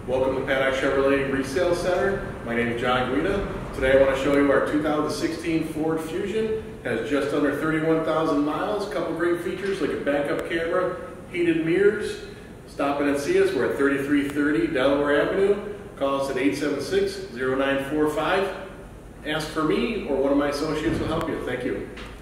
Welcome to Paddock Chevrolet Resale Center. My name is John Guida. Today I want to show you our 2016 Ford Fusion. Has just under 31,000 miles. A couple great features like a backup camera, heated mirrors. Stop in and see us. We're at 3330 Delaware Avenue. Call us at 876-0945. Ask for me or one of my associates will help you. Thank you.